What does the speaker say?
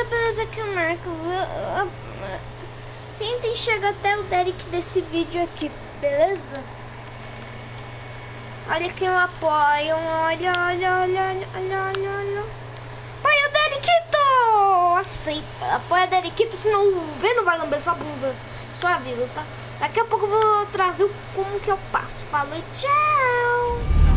beleza? Aqui é o Marcos. Tentem chegar até o Derek desse vídeo aqui, beleza? Olha quem eu apoio. Olha. Apoia o Derikito! Aceita. Apoia o Derikito, senão o V não vai lamber sua bunda. Só aviso, tá? Daqui a pouco eu vou trazer como que eu passo. Falou, tchau!